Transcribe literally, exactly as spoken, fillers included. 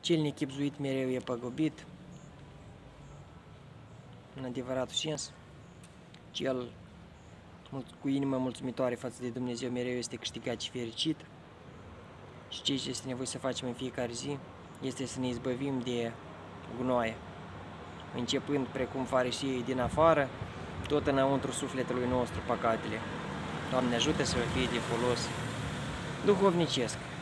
Cel nechibzuit mereu e păgubit, în adevăratul sens. Cel cu inimă mulțumitoare față de Dumnezeu mereu este câștigat și fericit. Și ceea ce este nevoie să facem în fiecare zi este să ne izbăvim de gunoaie, începând precum fariseii din afară, tot înăuntru sufletului nostru păcatele. Doamne ajută să fie de folos duhovnicesc.